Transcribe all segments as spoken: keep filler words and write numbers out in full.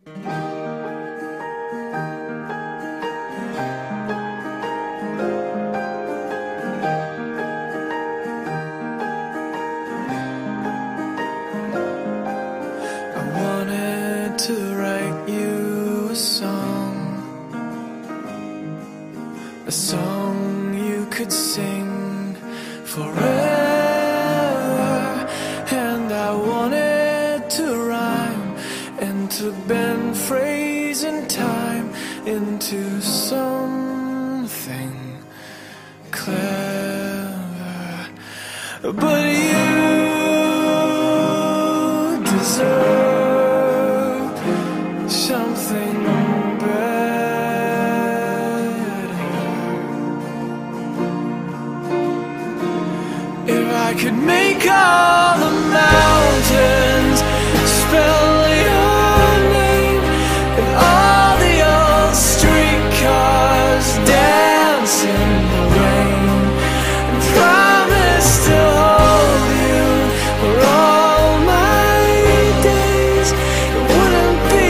To write you a song, a song you could sing forever. And I wanted to rhyme and to bend phrase and time into something clever. But you deserve something better. If I could make all the mountains spell your name, and all the old streetcars dance in the rain, and promise to hold you for all my days, it wouldn't be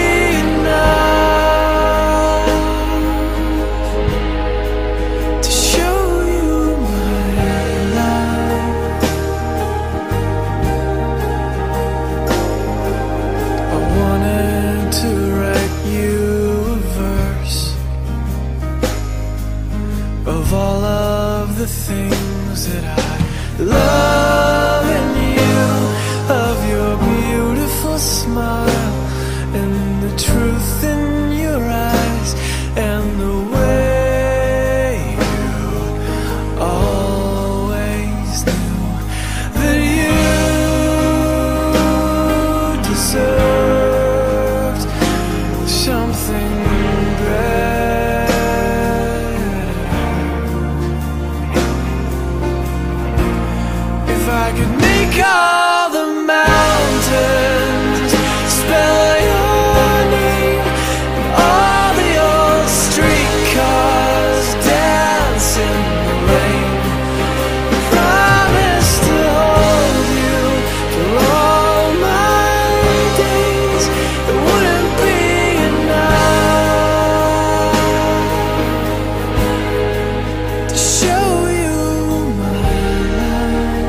of all of the things that I love in you, of your beautiful smile and the truth in your eyes, and the way you always knew that you deserved something better. If I could make all the mountains spell your name, and all the old streetcars dance in the rain, promise to hold you for all my days, it wouldn't be enough to show you my life.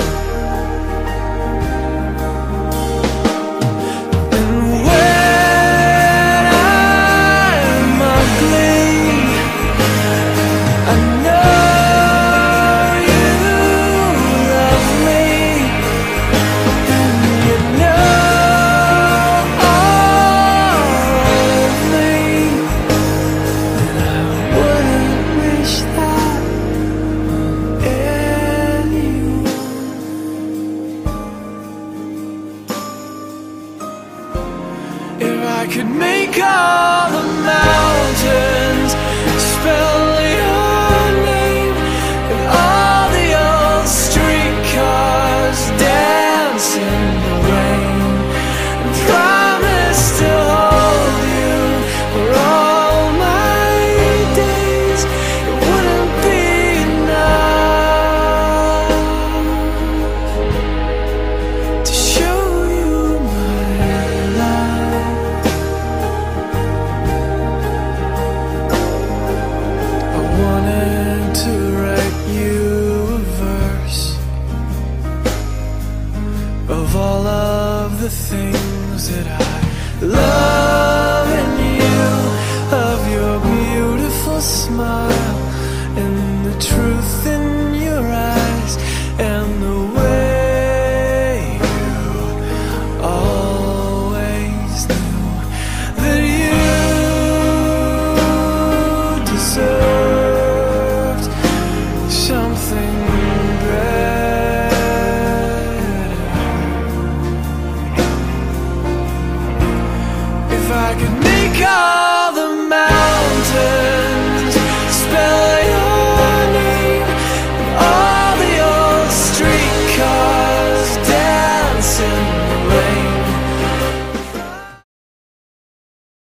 If I could make all the mountains spell your name, and all the old streetcars dance in the rain, and promise to hold you for all my days, it wouldn't be enough to show you my life. Wanted to write you a verse of all of the things that I love.